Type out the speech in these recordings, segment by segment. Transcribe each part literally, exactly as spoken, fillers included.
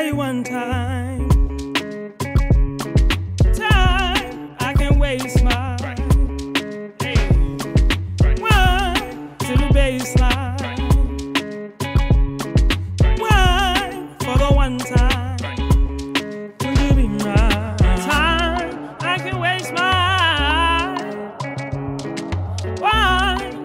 only one time. Time I can waste my hey. One to the baseline. One for the one time. Will you be mine? Time I can waste my one.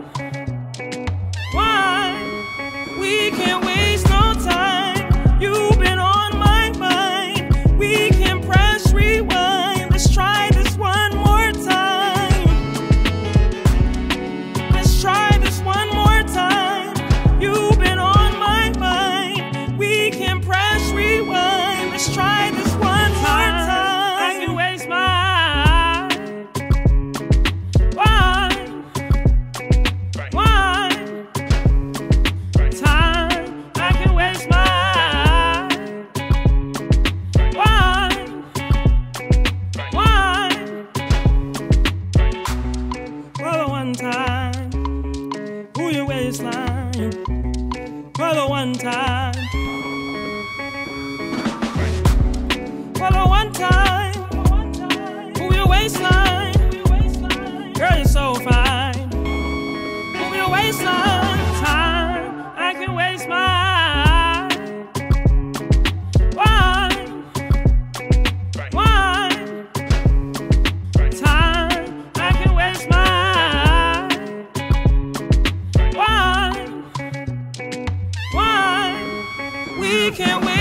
One we can't waste no time. You've been on my mind. We can press rewind. Let's try this one more time. Let's try this one more time. You've been on my mind. We can press rewind. Let's try this one more time. I can waste my one. One time. I can waste my one. One for the one time. Who your waistline for the one time. For the one time. Who your waistline. Girl, you're so fine. Who your waistline. Time I can waste my one. One time I can waste my one. One we can wait.